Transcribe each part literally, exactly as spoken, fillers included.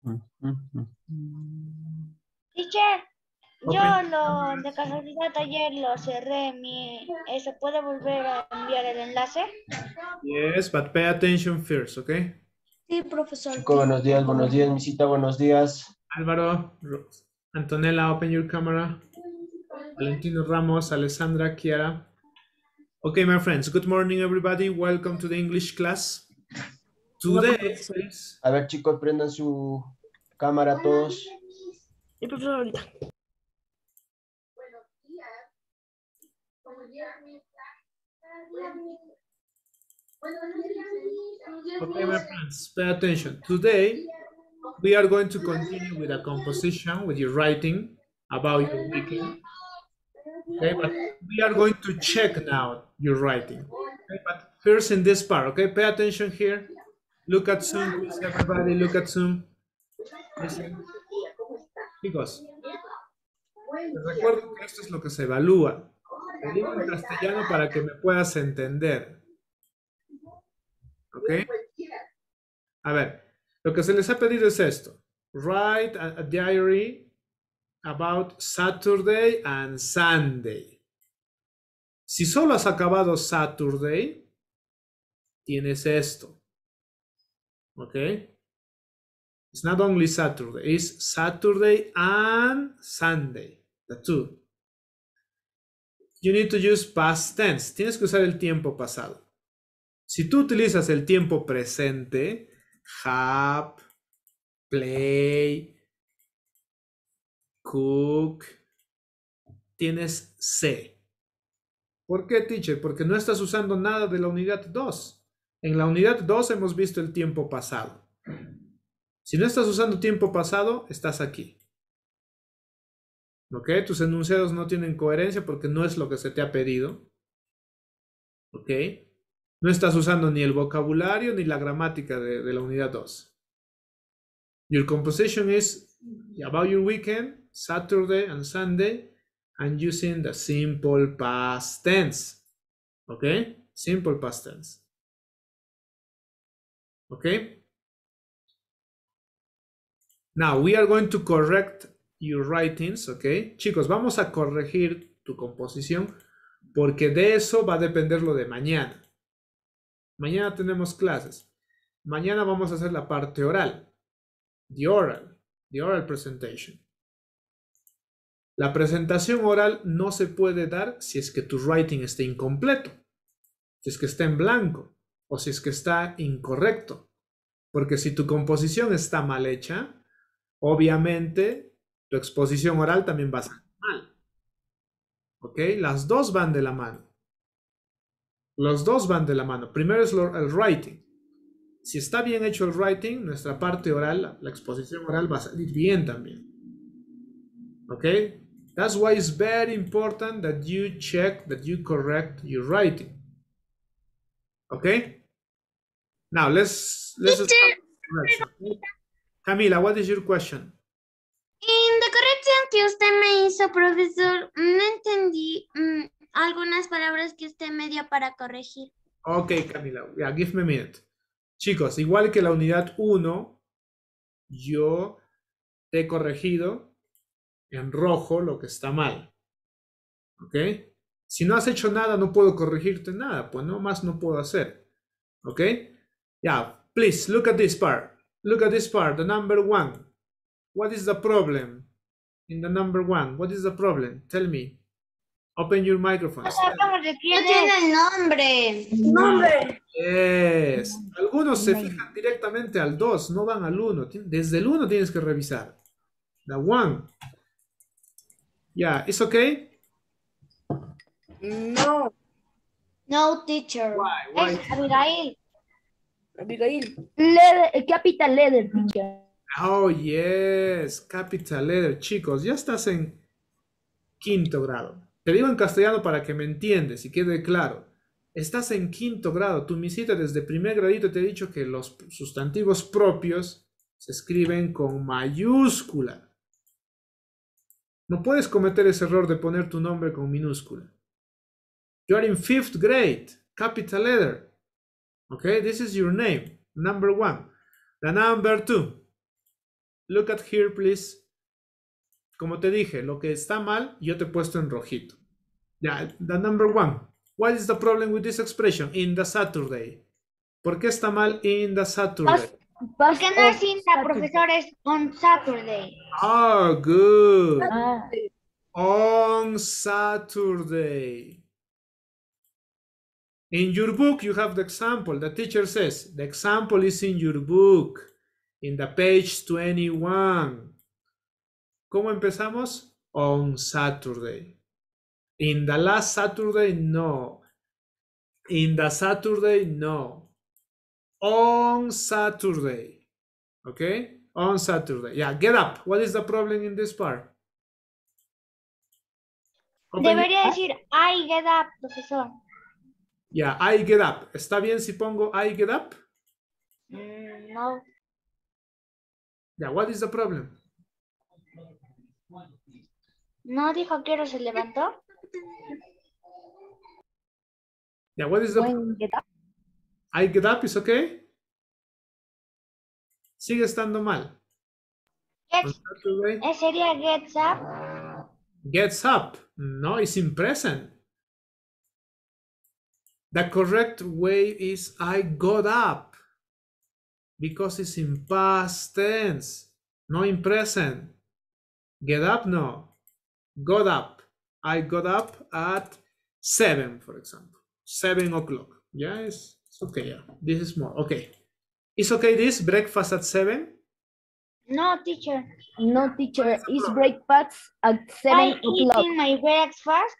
Teacher, Okay. yo lo de casualidad ayer lo cerré. Mi, ¿se puede volver a enviar el enlace? Yes, but pay attention first, okay? Sí, profesor. Chico, buenos días, buenos días, misita, buenos días. Álvaro, Ro- Antonella, open your camera. Valentino Ramos, Alessandra, Chiara. Okay, my friends, good morning, everybody. Welcome to the English class. Today, please. A ver, chicos, prendan su cámara todos. Sí, profesor, ahorita. Okay, my friends, pay attention. Today, we are going to continue with a composition, with your writing about your weekend. Okay, but we are going to check now your writing. Okay, but first in this part, okay, pay attention here. Look at Zoom, please, everybody, look at Zoom. Listen. Chicos, les recuerdo que esto es lo que se evalúa. Te digo en castellano para que me puedas entender. ¿Ok? A ver, lo que se les ha pedido es esto. Write a, a diary about Saturday and Sunday. Si solo has acabado Saturday, tienes esto. ¿Ok? It's not only Saturday, it's Saturday and Sunday. The two. You need to use past tense. Tienes que usar el tiempo pasado. Si tú utilizas el tiempo presente, have, play, cook, tienes C. ¿Por qué, teacher? Porque no estás usando nada de la unidad dos. En la unidad dos hemos visto el tiempo pasado. Si no estás usando tiempo pasado, estás aquí. ¿Ok? Tus enunciados no tienen coherencia porque no es lo que se te ha pedido. ¿Ok? No estás usando ni el vocabulario ni la gramática de, de la unidad dos. Your composition is about your weekend, Saturday and Sunday, and using the simple past tense. ¿Ok? Simple past tense. ¿Ok? Now, we are going to correct your writings, ¿ok? Chicos, vamos a corregir tu composición porque de eso va a depender lo de mañana. Mañana tenemos clases. Mañana vamos a hacer la parte oral. The oral. The oral presentation. La presentación oral no se puede dar si es que tu writing está incompleto, si es que está en blanco o si es que está incorrecto. Porque si tu composición está mal hecha, obviamente tu exposición oral también va a ser mal. ¿Ok? Las dos van de la mano. Los dos van de la mano. Primero es lo, el writing. Si está bien hecho el writing, nuestra parte oral, la, la exposición oral va a salir bien también. ¿Ok? That's why it's very important that you check, that you correct your writing. Okay? Now let's let's start correction. Camila, what is your question? En la corrección que usted me hizo, profesor, no entendí mm, algunas palabras que usted me dio para corregir. Okay, Camila, yeah, give me a minute. Chicos, igual que la unidad uno, yo te he corregido en rojo lo que está mal. ¿Ok? Si no has hecho nada, no puedo corregirte nada, pues no más no puedo hacer. ¿Ok? Yeah, please look at this part. Look at this part, the number one. What is the problem in the number one? What is the problem? Tell me. Open your microphones. No tiene el nombre. Nombre. Yes. Algunos se fijan directamente al dos, no van al uno. Desde el uno tienes que revisar. The one. Yeah, it's okay? No. No, teacher. Why? Why? Es Abigail. Abigail. Leather, capital leather, teacher. Oh, yes. Capital letter. Chicos, ya estás en quinto grado. Te digo en castellano para que me entiendas y quede claro. Estás en quinto grado. Tu misita desde primer gradito te he dicho que los sustantivos propios se escriben con mayúscula. No puedes cometer ese error de poner tu nombre con minúscula. You are in fifth grade. Capital letter. Okay, this is your name. Number one. The number two. Look at here, please. Como te dije, lo que está mal, yo te he puesto en rojito. Yeah, the number one. What is the problem with this expression? In the Saturday. ¿Por qué está mal in the Saturday? Past, past Porque no of es in the Saturday. profesor, es on Saturday. Oh, good. Ah, On Saturday. In your book, you have the example. The teacher says, the example is in your book, in the page twenty-one. ¿Cómo empezamos? On Saturday. In the last Saturday, no. In the Saturday, no. On Saturday. Okay? On Saturday. Yeah, get up. What is the problem in this part? Open your- Debería decir I get up, profesor. Yeah, I get up. ¿Está bien si pongo I get up? Mm, no. Yeah, what is the problem? ¿No dijo que se levantó? Yeah, what is the when get up. I get up is okay? Sigue estando mal. On Gets, Saturday, eh, sería gets up. gets up. No, it's in present. The correct way is I got up because it's in past tense, no in present. Get up, no. Got up. I got up at seven, for example. Seven o'clock. Yeah, it's, it's okay. Yeah, this is more okay. It's okay. This breakfast at seven. No, teacher. No, teacher, it's breakfast at I seven o'clock. eating my breakfast.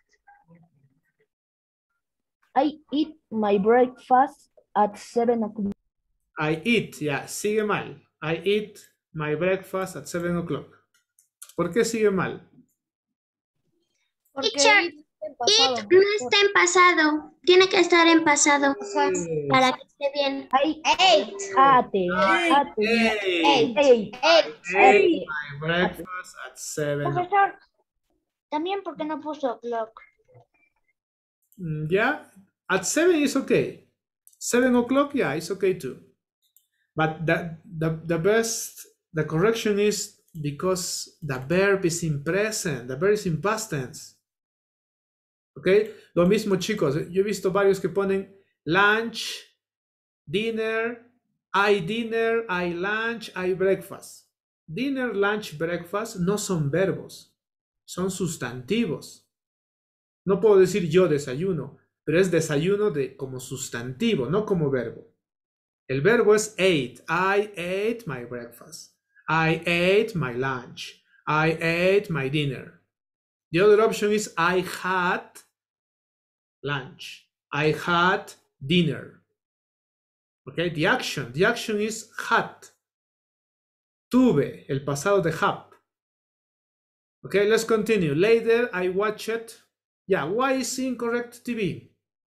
I eat my breakfast at seven o'clock. I eat. Yeah, sigue mal. I eat my breakfast at seven o'clock. ¿Por qué sigue mal? Porque Teacher, eat en pasado. It no está en pasado. Tiene que estar en pasado para que esté bien. I Eight. ate, ate, Hey, ate, Eight. ate my breakfast at seven. Profesor, también porque no puso clock. Mm, Yeah, at seven is okay. Seven o'clock, yeah, it's okay too. But the, the, the best, the correction is because the verb is in present, the verb is in past tense. Okay, lo mismo chicos, yo he visto varios que ponen lunch, dinner, I dinner, I lunch, I breakfast. Dinner, lunch, breakfast no son verbos, son sustantivos. No puedo decir yo desayuno, pero es desayuno de, como sustantivo, no como verbo. El verbo es ate. I ate my breakfast. I ate my lunch. I ate my dinner. The other option is I had lunch. I had dinner. Okay, the action. The action is had. Tuve, el pasado de have. Okay, let's continue. Later I watched. Yeah, why is incorrect T V?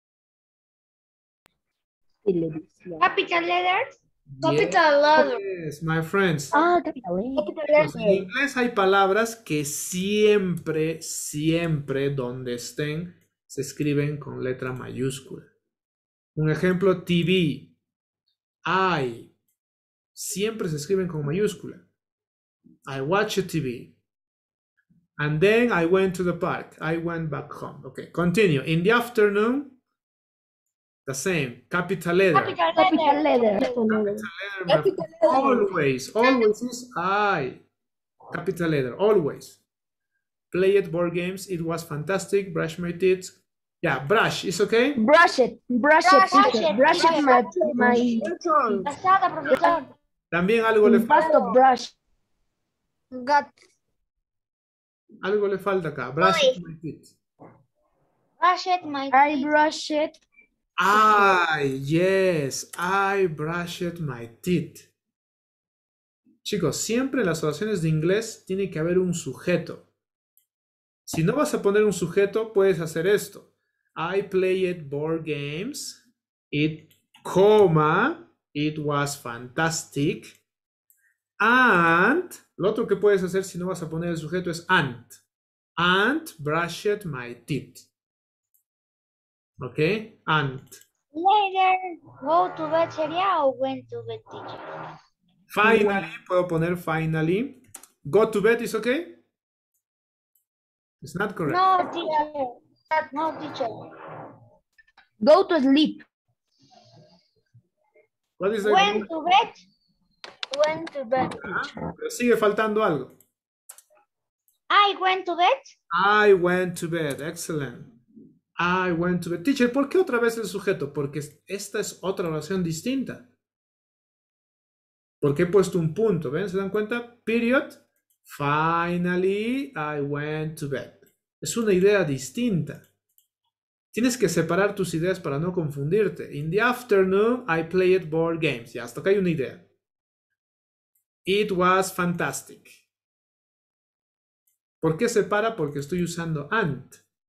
televisión. Capital letters. Capital letters. Yes, my friends. Ah, capital letter. Pues en inglés hay palabras que siempre, siempre, donde estén, se escriben con letra mayúscula. Un ejemplo, T V. I. Siempre se escriben con mayúscula. I watched T V. And then I went to the park. I went back home. Okay, continue. In the afternoon, the same. Capital letter. Capital Capital letters. letter. Letter, my- Always, always is I. Capital letter, always. Played board games. It was fantastic. Brush my teeth. Yeah, brush. Is okay? Brush it, brush it, Brush teacher. it, Brush it, my, my Pasada, profesor. También algo le past falta. of brush. Got. Algo le falta acá. Brush my teeth. Brush it, my I teeth. brush it. I, yes, I brushed my teeth. Chicos, siempre en las oraciones de inglés tiene que haber un sujeto. Si no vas a poner un sujeto, puedes hacer esto. I played board games. It, coma, it was fantastic. And, lo otro que puedes hacer si no vas a poner el sujeto es and. And brushed my teeth. ¿Ok? And. Later, go to bed sería o went to bed, teacher. Finally, puedo poner finally. Go to bed is okay? It's not correct. No, teacher. No, teacher. Go to sleep. What is the Went to bed. Went to bed. Ah, pero sigue faltando algo. I went to bed. I went to bed. Excellent. I went to bed. Teacher, ¿por qué otra vez el sujeto? Porque esta es otra oración distinta. Porque he puesto un punto, ¿ven? ¿Se dan cuenta? Period. Finally, I went to bed. Es una idea distinta. Tienes que separar tus ideas para no confundirte. In the afternoon, I played board games. Ya, hasta acá hay una idea. It was fantastic. ¿Por qué separa? Porque estoy usando and.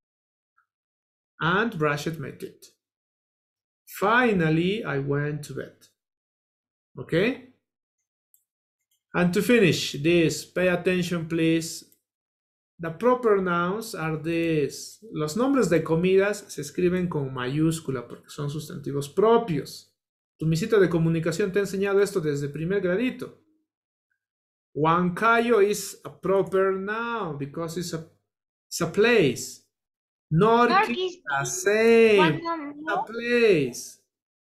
And brushed my teeth. Finally, I went to bed. Okay? And to finish this, pay attention, please. The proper nouns are these. Los nombres de comidas se escriben con mayúscula porque son sustantivos propios. Tu misita de comunicación te ha enseñado esto desde primer gradito. Huancayo is a proper noun because it's a, it's a place. Norquis is the same. A place.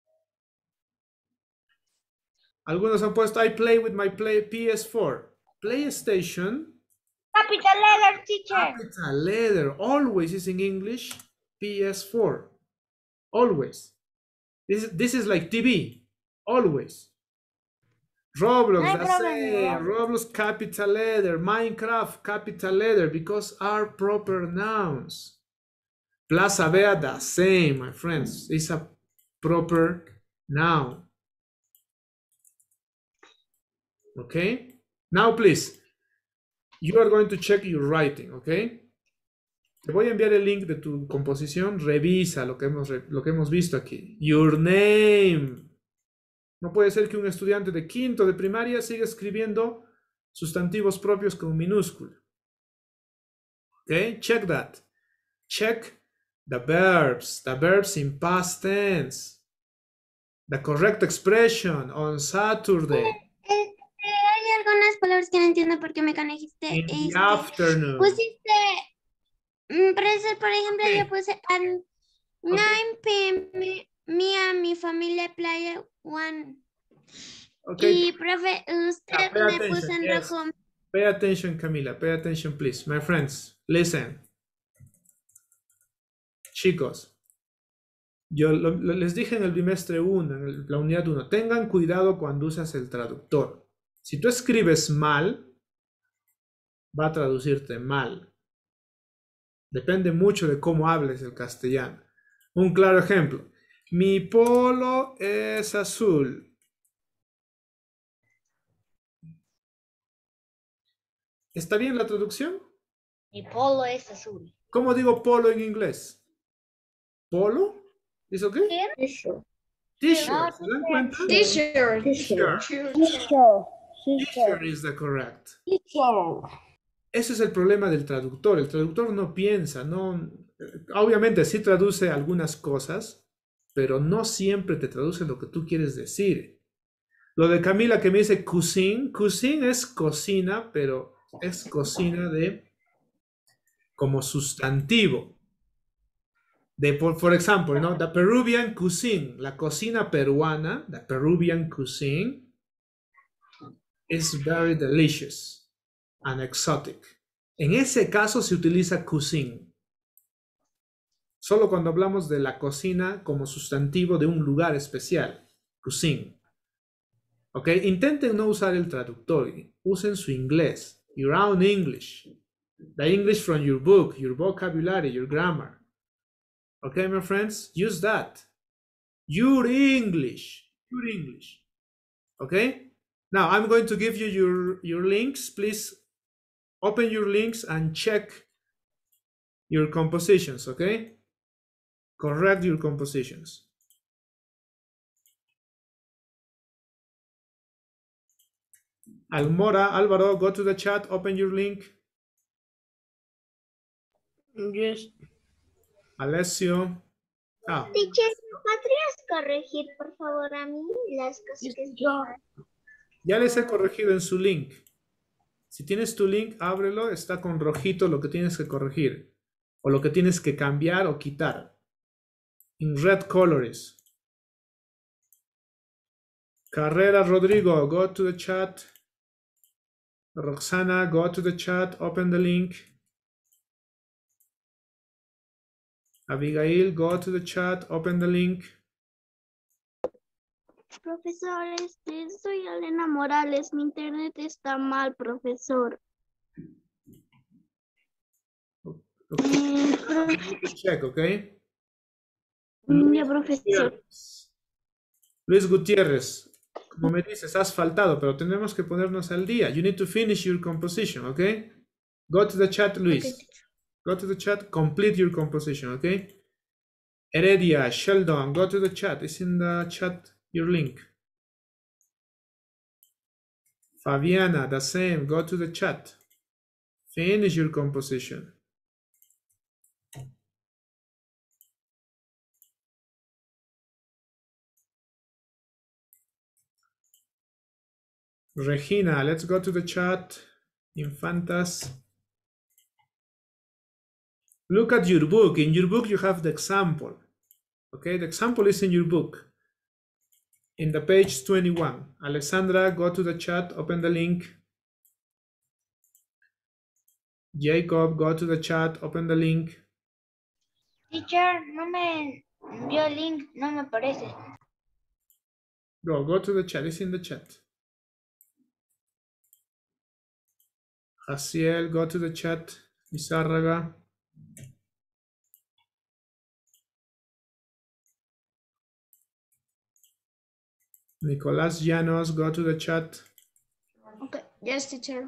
Algunos han puesto I play with my play P S four. PlayStation. Capital letter, teacher. Capital letter. Always is in English. P S four. Always. This, this is like T V. Always. Roblox, No the problem, same. Roblox, capital letter. Minecraft, capital letter, because are proper nouns. Plaza Vea, the same, my friends. It's a proper noun. Okay? Now, please, you are going to check your writing, okay? Te voy a enviar el link de tu composición. Revisa lo que hemos, lo que hemos visto aquí. Your name. No puede ser que un estudiante de quinto de primaria siga escribiendo sustantivos propios con minúscula. Okay? Check that. Check the verbs. The verbs in past tense. The correct expression on Saturday. Hay algunas palabras que no entiendo por qué me conejiste. In the Este, afternoon. pusiste, mm, por eso, por ejemplo, Sí. yo puse at nueve p m mi a mi familia playa one. Okay. Y profe, usted Ah, pay me attention, puso en yes. rojo. Pay attention, Camila. Pay attention, please. My friends, listen. Chicos, yo lo- lo- les dije en el bimestre uno, en el- la unidad uno, tengan cuidado cuando usas el traductor. Si tú escribes mal, va a traducirte mal. Depende mucho de cómo hables el castellano. Un claro ejemplo. Mi polo es azul. ¿Está bien la traducción? Mi polo es azul. ¿Cómo digo polo en inglés? ¿Polo? ¿Es ok? T-shirt. T-shirt. ¿Se dan cuenta? T-shirt. T-shirt. T-shirt. T-shirt is the correct. T-shirt. Ese es el problema del traductor. El traductor no piensa, no. Obviamente sí traduce algunas cosas, pero no siempre te traduce lo que tú quieres decir. Lo de Camila que me dice cuisine, cuisine es cocina, pero es cocina de como sustantivo. De, por, for example, ¿no? The Peruvian cuisine, la cocina peruana, the Peruvian cuisine is very delicious and exotic. En ese caso se utiliza cuisine. Solo cuando hablamos de la cocina como sustantivo de un lugar especial. Cuisine. ¿Ok? Intenten no usar el traductor. Usen su inglés. Your own English. The English from your book, your vocabulary, your grammar. Okay, my friends? Use that. Your English. Your English. Okay? Now, I'm going to give you your, your links. Please open your links and check your compositions, okay? Correct your compositions. Almora, Álvaro, go to the chat, open your link. Yes. Alessio. Ah, Teacher, ¿podrías corregir, por favor, a mí las cosas que Yo. Ya les he corregido en su link. Si tienes tu link, ábrelo, está con rojito lo que tienes que corregir. O lo que tienes que cambiar o quitar. In red colors. Carrera Rodrigo, go to the chat. Roxana, go to the chat, open the link. Abigail, go to the chat, open the link. Profesor, este, soy Elena Morales. Mi internet está mal, profesor. Okay. Eh, profe- Check, okay? ya, profesor. Luis Gutiérrez, como me dices, has faltado, pero tenemos que ponernos al día. You need to finish your composition, okay? Go to the chat, Luis. Okay. Go to the chat, complete your composition, okay? Heredia, Sheldon, go to the chat. It's in the chat, your link. Fabiana, the same, go to the chat. Finish your composition. Regina, let's go to the chat. Infantas. Look at your book. In your book, you have the example. Okay, the example is in your book. In the page twenty-one. Alessandra, go to the chat, open the link. Jacob, go to the chat, open the link. Teacher, no me envió el link, no me parece. Go, go to the chat, it's in the chat. Jaciel, go to the chat. Izárraga. Nicolás Llanos, go to the chat. Okay, yes, teacher.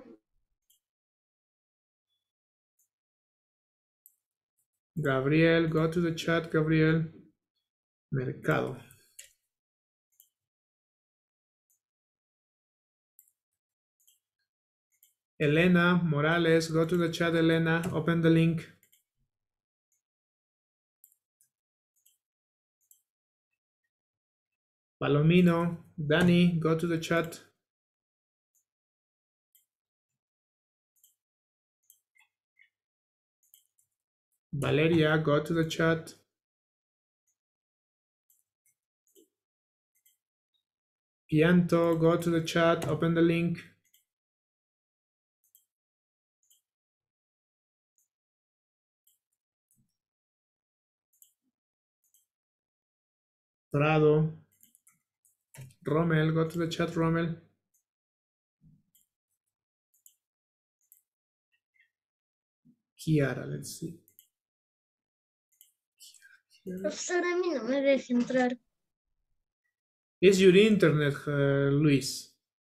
Gabriel, go to the chat, Gabriel. Mercado. Elena Morales, go to the chat, Elena, open the link. Palomino, Danny, go to the chat. Valeria, go to the chat. Pianto, go to the chat, open the link. Prado. Rommel, go to the chat, Rommel. Kiara, let's see. Kiara. Profesor, a mí no me deja entrar. Is your internet, uh, Luis?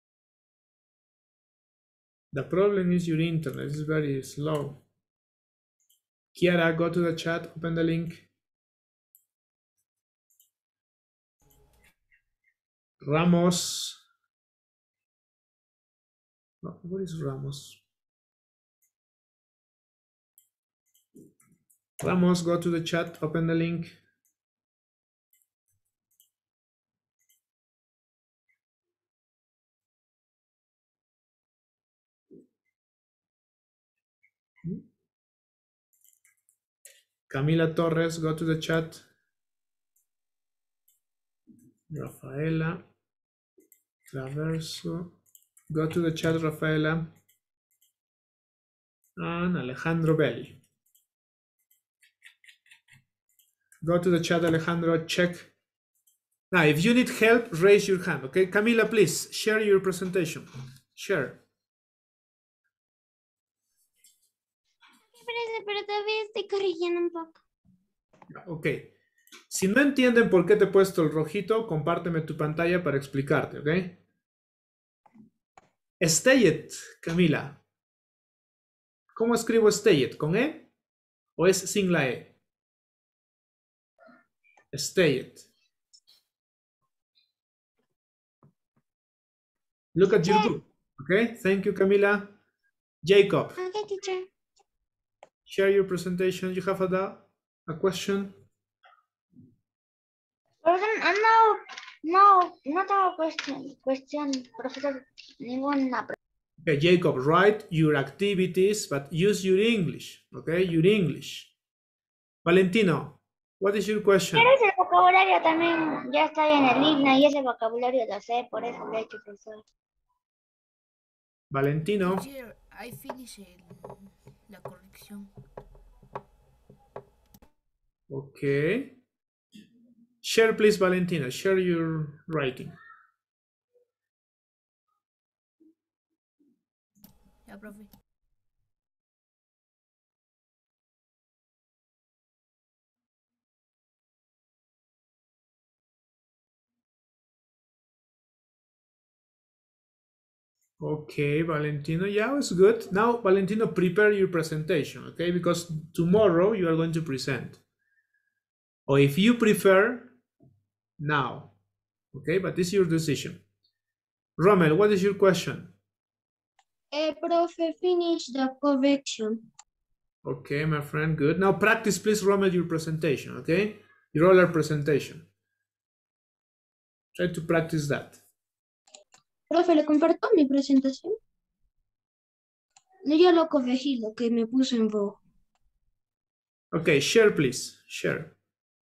The problem is your internet is very slow. Kiara, go to the chat, open the link. Ramos. Oh, what is Ramos? Ramos, go to the chat, open the link. Camila Torres, go to the chat. Rafaela Traverso, go to the chat, Rafaela. And Alejandro Belli. Go to the chat, Alejandro, check. Now, if you need help, raise your hand, okay? Camila, please, share your presentation. Share. Pero todavía estoy corrigiendo un poco. Ok. Si no entienden por qué te he puesto el rojito, compárteme tu pantalla para explicarte, ¿ok? Stay it, Camila. ¿Cómo escribo stay it? ¿Con E? ¿O es sin la E? Stay it. Look at your book. Okay, thank you, Camila. Jacob. Okay, teacher. Share your presentation. You have a, a question? Perdón, ando No, no tengo cuestión, cuestión, profesor, ninguna. Okay, Jacob, write your activities, but use your English. Okay, your English. Valentino, what is your question? Pero ese vocabulario también ya está en el himno y ese vocabulario lo sé, por eso lo he hecho, profesor. Valentino. Teacher, I finished el- la corrección. Okay. Share, please, Valentina. Share your writing. Ya, profe. Okay, Valentino. Yeah, it's good. Now, Valentino, prepare your presentation, okay? Because tomorrow you are going to present. Or if you prefer, now. Okay, but this is your decision. Rommel, what is your question? Uh, profe, finish the correction. Okay, my friend, good. Now practice, please, Rommel, your presentation, okay? Your oral presentation. Try to practice that. Profe, ¿le comparto mi presentación? No, ya lo corregí, lo que me puso en rojo. Okay, share, please. Share.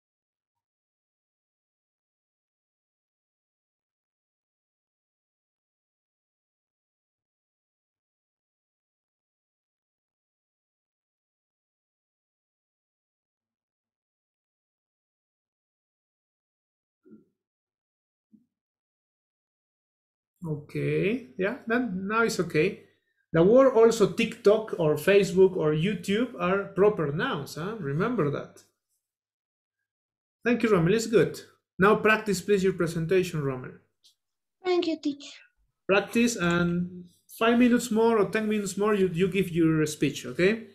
Okay, yeah, that, now it's okay. The word also TikTok or Facebook or YouTube are proper nouns, huh? Remember that. Thank you, Rommel, it's good. Now practice, please, your presentation, Rommel. Thank you, teacher. Practice, and five minutes more or ten minutes more, you, you give your speech, okay?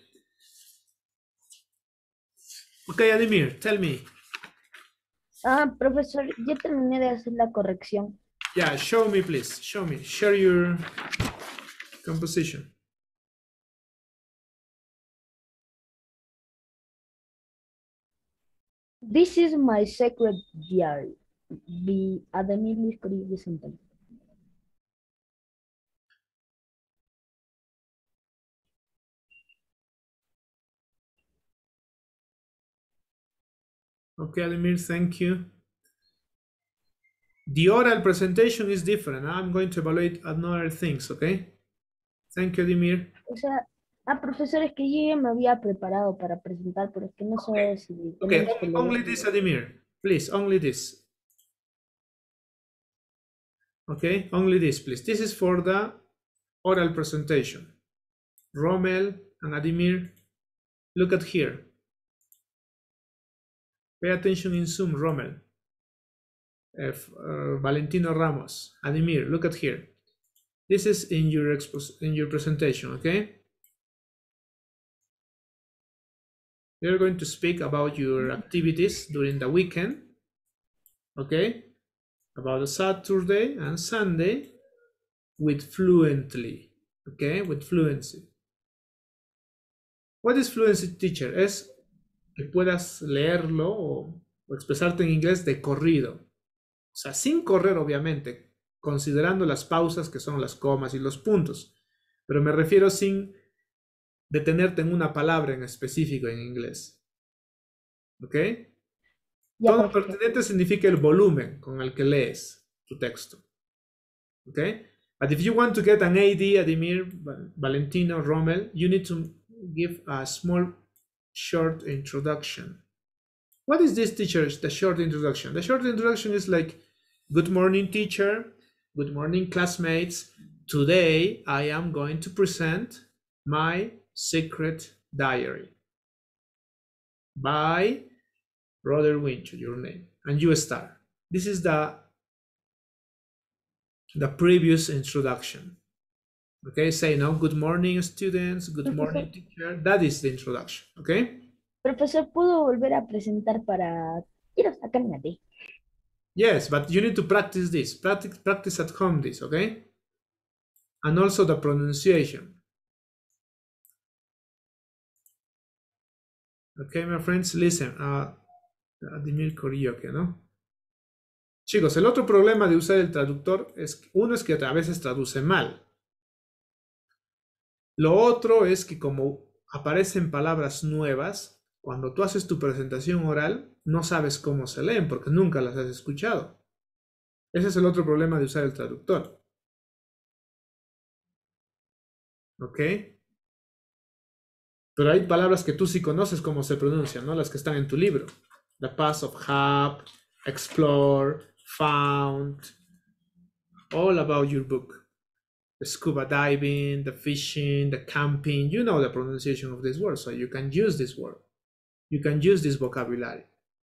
Okay, Ademir, tell me. Ah, profesor, ya terminé de hacer la corrección. Yeah, show me, please. Show me. Share your composition. This is my secret diary. Vi Ademir Luis Corillo Santana. Okay, Ademir, thank you. The oral presentation is different. I'm going to evaluate other things, okay? Thank you, Ademir. O sea, ah, profesor, es que yo ya me había preparado para presentar, pero es que no sé si Okay, tenemos que leer. only this, Ademir. Please, only this. Okay, only this, please. This is for the oral presentation. Rommel and Ademir, look at here. Pay attention in Zoom, Rommel. If, uh, Valentino Ramos, Ademir, look at here. This is in your expos in your presentation, okay? You're going to speak about your activities during the weekend, okay? About Saturday and Sunday with fluently, okay? With fluency. What is fluency, teacher? Es que puedas leerlo o, o expresarte en inglés de corrido. O sea, sin correr, obviamente, considerando las pausas que son las comas y los puntos. Pero me refiero sin detenerte en una palabra en específico en inglés. ¿Ok? Ya, Todo perfecto. pertinente significa el volumen con el que lees tu texto. ¿Ok? But if you want to get an A D, Ademir, Valentino, Rommel, you need to give a small, short introduction. What is this, teacher? The short introduction. The short introduction is like, good morning, teacher. Good morning, classmates. Today, I am going to present my secret diary by Robert Winch, your name, and you start. This is the, the previous introduction. Okay, say now, good morning, students. Good morning, teacher. That is the introduction, okay? Profesor, ¿puedo volver a presentar para... Quiero sacarme a ti. Yes, but you need to practice this. Practice, practice at home this, okay? And also the pronunciation. Okay, my friends, listen. Uh, Ademir Koryuke, no? Chicos, el otro problema de usar el traductor es que uno es que a veces traduce mal. Lo otro es que como aparecen palabras nuevas, cuando tú haces tu presentación oral, no sabes cómo se leen porque nunca las has escuchado. Ese es el otro problema de usar el traductor. ¿Ok? Pero hay palabras que tú sí conoces cómo se pronuncian, ¿no? Las que están en tu libro. The past of have, explore, found, all about your book. The scuba diving, the fishing, the camping, you know the pronunciation of this word, so you can use this word. You can use this vocabulary.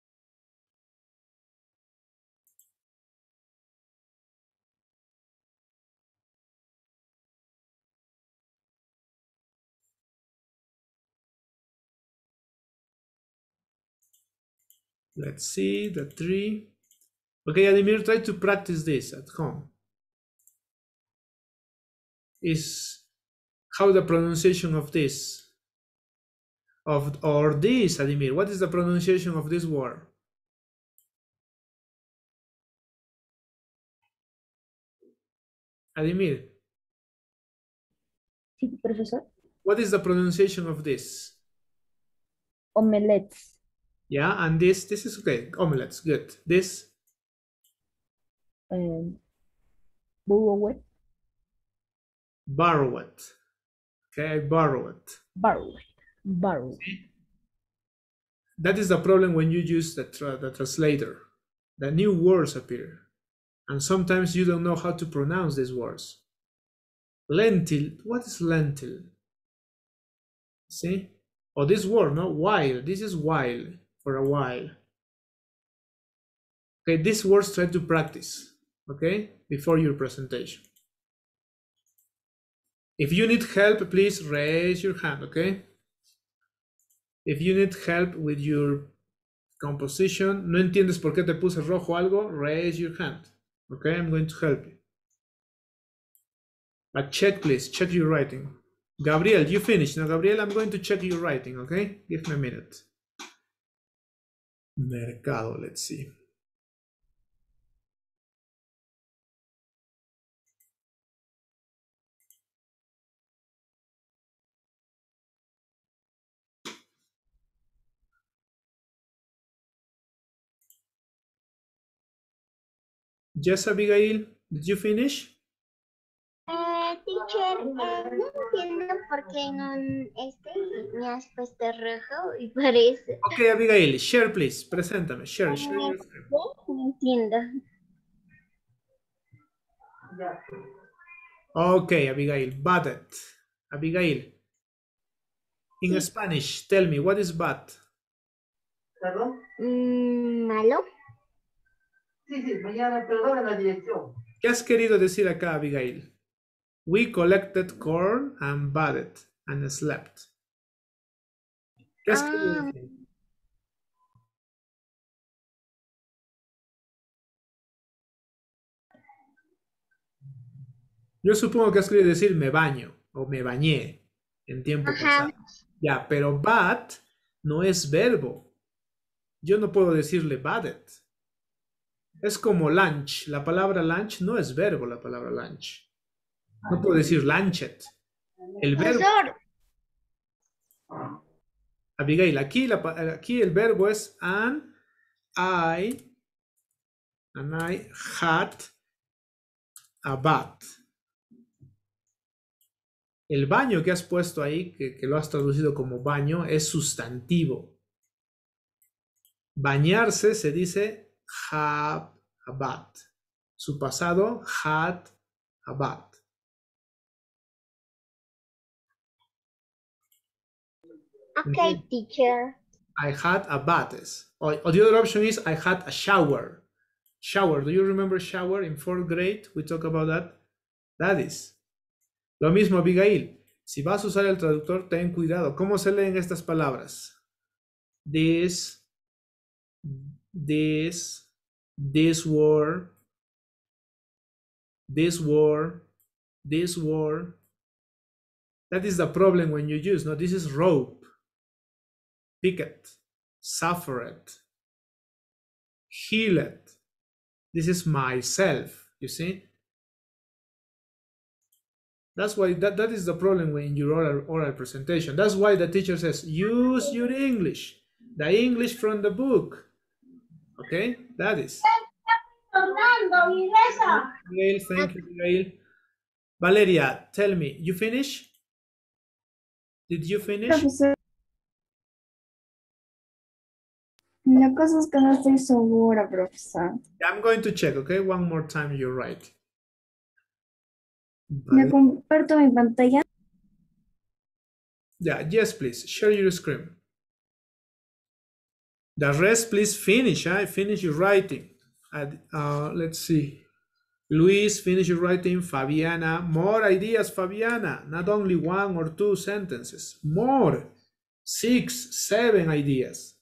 Let's see, the three. Okay, Ademir, try to practice this at home. Is how the pronunciation of this, of or this, Ademir, what is the pronunciation of this word? Ademir. Sí, profesor. What is the pronunciation of this? Omelets. Yeah, and this, this is okay. Omelets, good. This? Um, borrowed. Borrowed. Okay, borrowed. Borrowed. Borrowed. That is the problem when you use the, tra the translator. The new words appear. And sometimes you don't know how to pronounce these words. Lentil, what is lentil? See? Oh, this word, no? While. This is while, for a while. Okay, these words try to practice, okay, before your presentation. If you need help, please raise your hand, okay? If you need help with your composition, no entiendes por qué te puse rojo algo, raise your hand, okay? I'm going to help you. But check, please, check your writing. Gabriel, you finished. Now, Gabriel, I'm going to check your writing, okay? Give me a minute. Mercado, let's see. Yes, Abigail, did you finish? Eh, teacher, eh, no entiendo por qué en un, este, me has puesto rojo y parece. Okay, Abigail, share, please. Preséntame, share, share your screen. No entiendo. Okay, Abigail, bad. Abigail, in Spanish, tell me, what is bad? ¿Perdón? Mm, ¿malo? Sí, sí, mañana, perdón en la dirección. ¿Qué has querido decir acá, Abigail? We collected corn and batted and slept. ¿Qué has querido Ah, decir? Yo supongo que has querido decir me baño o me bañé en tiempo ajá. pasado. Ya, pero bat no es verbo. Yo no puedo decirle batted. Es como lunch. La palabra lunch no es verbo, la palabra lunch. No puedo decir lunched. El verbo, Profesor, Abigail, aquí, la, aquí el verbo es and I, and I had a bath. El baño que has puesto ahí, que, que lo has traducido como baño, es sustantivo. Bañarse se dice have a bath. Su pasado, had a bath. Okay, teacher. I had a bath. Or, or the other option is I had a shower. Shower. Do you remember shower in fourth grade? We talk about that. That is. Lo mismo, Abigail. Si vas a usar el traductor, ten cuidado. ¿Cómo se leen estas palabras? This, this, this word, this word, this word. That is the problem when you use. No, this is rope. Picket, suffered, healed. This is myself, you see? That's why that, that is the problem when your oral, oral presentation. That's why the teacher says, use your English, the English from the book. Okay, that is. Gail, thank you, Gail. Valeria, tell me, you finish? Did you finish? Profesor, la cosa es que no estoy segura, profesor. I'm going to check, okay? One more time, you're right. ¿Me comparto mi pantalla? Yeah, yes, please. Share your screen. The rest, please finish. I huh? Finish your writing. Uh, let's see. Luis, finish your writing. Fabiana, more ideas, Fabiana. Not only one or two sentences. More. Six, seven ideas.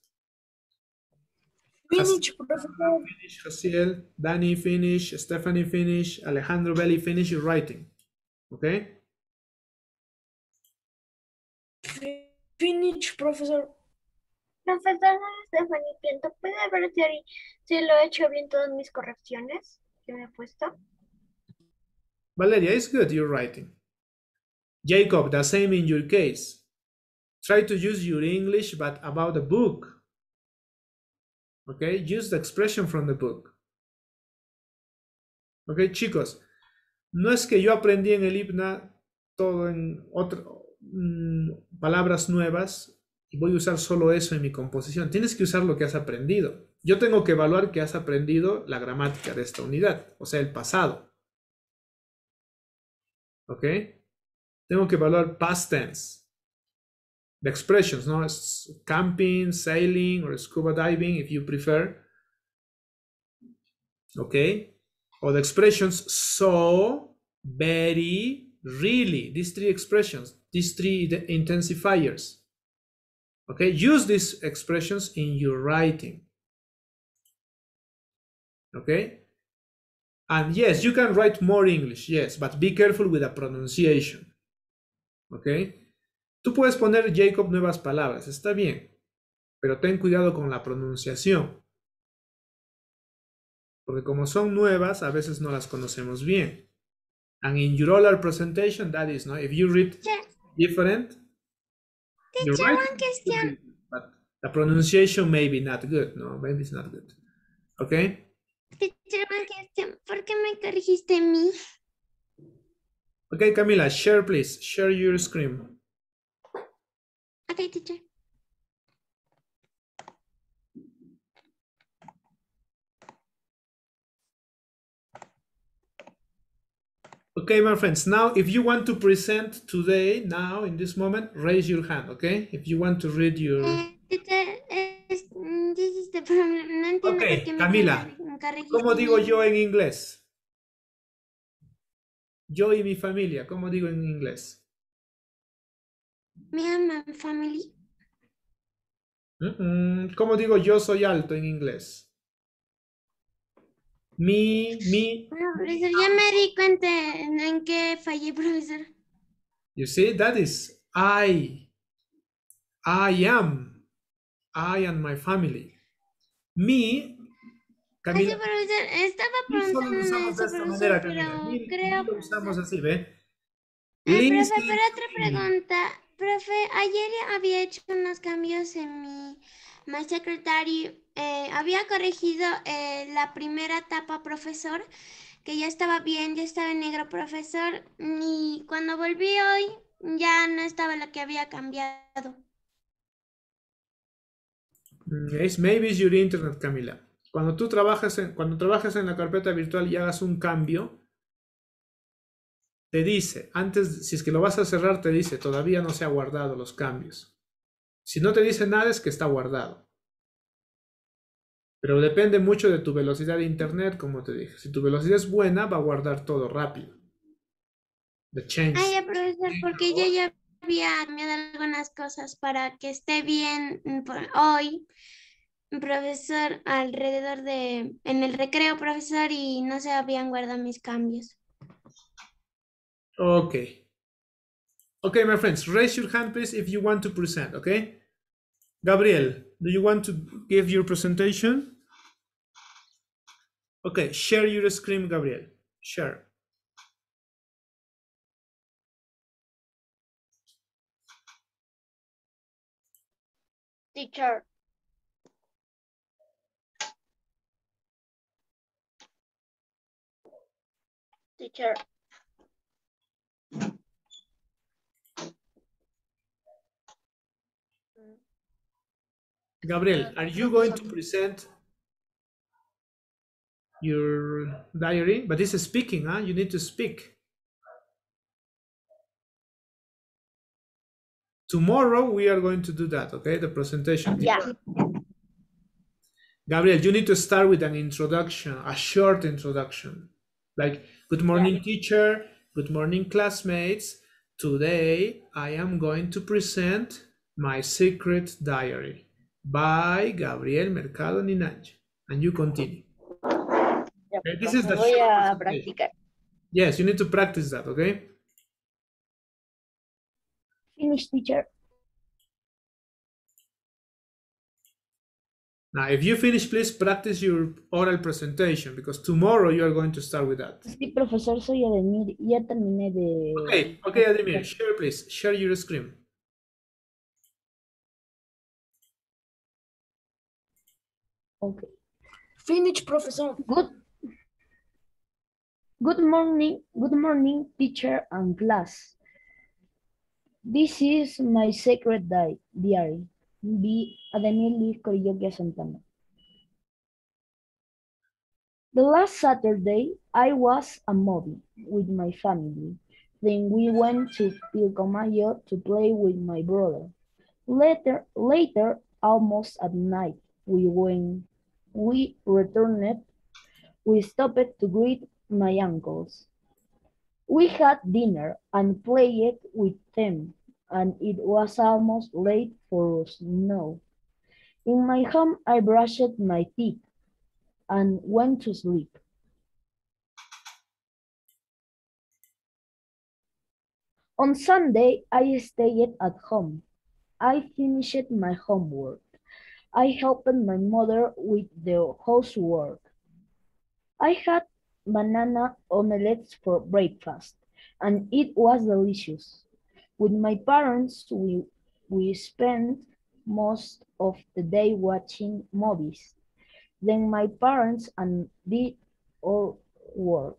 Finish, profesor. Finish, Josiel. Danny, finish. Stephanie, finish. Alejandro Belli, finish your writing. Okay? Finish, profesor. Profesor Stephanie Pinto, ¿puede ver si, si lo he hecho bien todas mis correcciones que me he puesto? Valeria, it's good you're writing. Jacob, the same in your case. Try to use your English, but about the book. Okay, use the expression from the book. Ok, chicos, no es que yo aprendí en el I P N A todo en otro, mmm, palabras nuevas y voy a usar solo eso en mi composición. Tienes que usar lo que has aprendido. Yo tengo que evaluar que has aprendido la gramática de esta unidad, o sea, el pasado. Ok, tengo que evaluar past tense. The expressions, ¿no? Es camping, sailing, or scuba diving, if you prefer. Okay. Or the expressions so, very, really. These three expressions, these three intensifiers. Okay. Use these expressions in your writing. Okay. And yes, you can write more English, yes, but be careful with the pronunciation. Okay. Tú puedes poner, Jacob, nuevas palabras, está bien, pero ten cuidado con la pronunciación. Porque como son nuevas, a veces no las conocemos bien. And in your oral presentation, that is, no? If you read different, you're Teacher, right, one question. but the pronunciation may be not good, no? Maybe it's not good. Okay? Teacher, one question. ¿Por qué me corregiste a mí? Okay, Camila, share, please. Share your screen. Okay, teacher. Okay, my friends, now if you want to present today, now in this moment, raise your hand, okay? If you want to read your... Eh, teacher, es, this is the problem. No entiendo Okay, por qué me Camila, corregiste ¿cómo digo a mí. yo en inglés? Yo y mi familia, ¿cómo digo en inglés? Me ama family. Mm-mm. ¿Cómo digo yo soy alto en inglés? Mi, mi. Bueno, profesor, ya me di cuenta en, en qué fallé, profesor. You see, that is I. I am. I and my family. Me, Ay, sí, Camila. profesor, estaba Sí, solo lo preguntándome usamos de eso, esta profesor, manera, pero Camila. Ni- ni creo... lo usamos así, ¿ve? Ay, profe, Listen pero otra to me. pregunta. Profe, ayer había hecho unos cambios en mi My Secretary. Eh, había corregido eh, la primera etapa, profesor, que ya estaba bien, ya estaba en negro, profesor. Y cuando volví hoy, ya no estaba lo que había cambiado. Es maybe it's your internet, Camila. Cuando tú trabajas en, cuando trabajas en la carpeta virtual y hagas un cambio, te dice, antes, si es que lo vas a cerrar, te dice, todavía no se ha guardado los cambios. Si no te dice nada, es que está guardado. Pero depende mucho de tu velocidad de internet, como te dije. Si tu velocidad es buena, va a guardar todo rápido. The change. Ay, ya, profesor, porque yo ya había cambiado algunas cosas para que esté bien mm, por hoy, profesor, alrededor de, en el recreo, profesor, y no se habían guardado mis cambios. Okay. Okay, my friends, raise your hand, please, if you want to present, okay? Gabriel, do you want to give your presentation? Okay, share your screen, Gabriel. Share. Teacher. Teacher. Gabriel, are you going to present your diary? But this is speaking, huh? You need to speak. Tomorrow we are going to do that, okay? The presentation. Yeah. Gabriel, you need to start with an introduction, a short introduction. Like, good morning, yeah. teacher. Good morning, classmates. Today I am going to present my secret diary by Gabriel Mercado Ninange. And you continue. Yeah, okay? This is the voy short a presentation. practicar. Yes, you need to practice that, okay? Finish, teacher. Now, if you finish, please practice your oral presentation because tomorrow you are going to start with that. Sí, profesor, soy Ademir. Ya terminé de... Okay, okay, Ademir, share please. Share your screen. Okay. Finish, professor. Good. Good morning, good morning, teacher and class. This is my secret di diary. Be Ademir Luis Corillo Santana. The last Saturday, I was a movie with my family. Then we went to Pilcomayo to play with my brother. Later, later, almost at night, we when we returned, we stopped to greet my uncles. We had dinner and played with them, and it was almost late for snow. In my home, I brushed my teeth and went to sleep. On Sunday, I stayed at home. I finished my homework. I helped my mother with the housework. I had banana omelets for breakfast, and it was delicious. With my parents, we, we spent most of the day watching movies. Then my parents and did all work.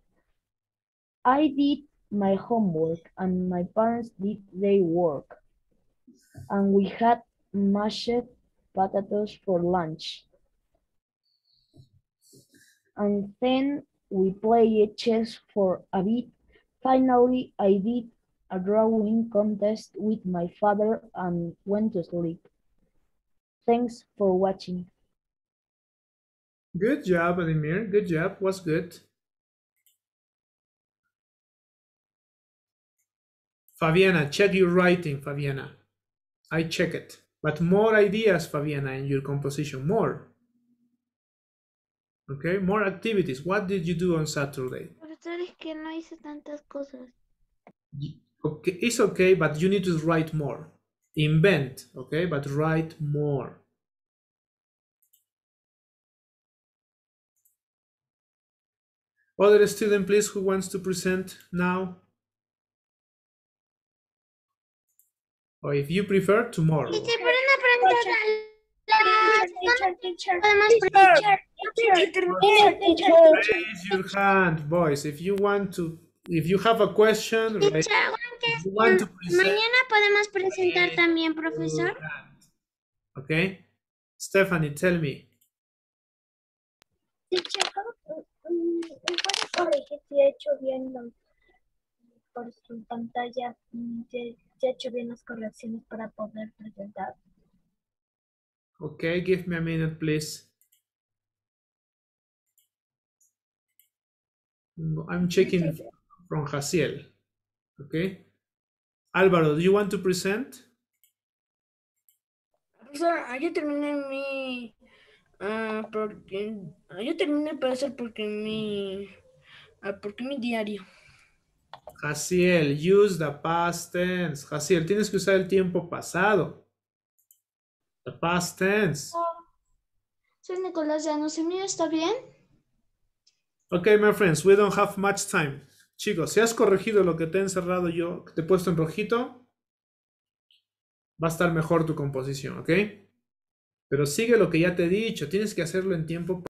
I did my homework and my parents did their work. And we had mashed potatoes for lunch. And then we played chess for a bit. Finally, I did a drawing contest with my father and went to sleep. Thanks for watching. Good job, Ademir. Good job. Was good. Fabiana, check your writing, Fabiana. I check it. But more ideas, Fabiana, in your composition. More. Okay, more activities. What did you do on Saturday? Profesor, es que no hice tantas cosas. Okay, it's okay, but you need to write more. Invent, okay, but write more. Other student, please, who wants to present now? Or if you prefer, tomorrow. Teacher, pero una pregunta. Raise your hand, boys. If you want to, if you have a question, raise, if you want to present, mañana podemos presentar también, profesor. Okay, Stephanie, tell me. Teacher, ¿puede corregir si he hecho bien los, por su pantalla, si he hecho bien las correcciones para poder presentar? Okay, give me a minute, please. I'm checking from Jaciel. Okay. Álvaro, do you want to present? Profesor, yo terminé mi... Uh, porque, yo terminé para hacer porque mi... Uh, porque mi diario. Jaciel, use the past tense. Jaciel, tienes que usar el tiempo pasado. The past tense. Soy Nicolás Llanos. ¿El mío está bien? Ok, my friends, we don't have much time. Chicos, si has corregido lo que te he encerrado yo, que te he puesto en rojito, va a estar mejor tu composición, ¿ok? Pero sigue lo que ya te he dicho, tienes que hacerlo en tiempo.